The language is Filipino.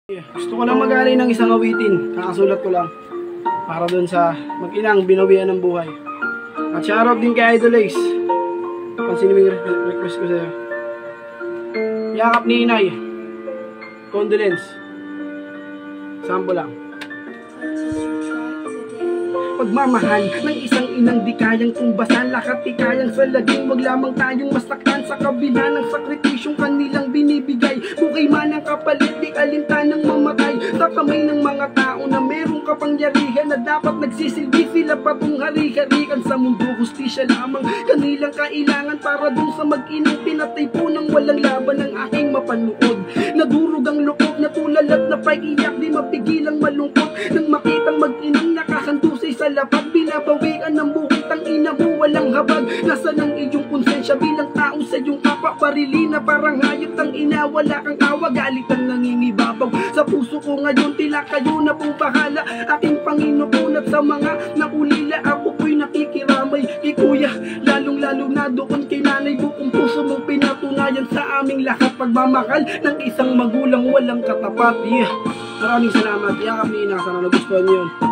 Gusto ko lang mag-alay ng isang awitin. Kakasulat ko lang para dun sa mag-inang binawian ng buhay. At shoutout din kay Idol Ace. Pansin mo yung request ko sa'yo. Yakap ni Inay. Condolence. Sample lang. Pagmamahal ng isang inang di kayang tumbasan, lahat di kayang salagin, wag lamang tayong masaktan sa kabila ng sakripisyong kanilang binibigay. Bukay man ang kapalit, di alintanang mamatay sa kamay ng mga tao na merong kapangyarihan na dapat nagsisilbi sila patong hari-harikan sa mundo. Hustisya lamang kanilang kailangan para dun sa mag-inang pinatay po ng walang laban ng aking mapanood. Nadurog ang loob na tulad na pag-iyak, di mapigilang malungkot nang makitang mag-inang nakahandusay sa lapat. Binabawian ng buhay, tangina mo walang habag. Nasaan ang iyong konsensya bilang tao sa iyong kapwa? Parilina parang hayop, tangina wala kang awa. Galit ang nangingibabaw sa puso ko ngayon, tila kayo na pong bahala. Aking Panginoon at sa mga naulila, ako po'y nakikiramay kay kuya, lalong lalo na doon kay nanay. Buong puso mong pinatunayan sa aming lahat pagmamahal ng isang magulang walang katapat. Maraming salamat. Yakap ni Ina, sana nagustuhan niyo yun.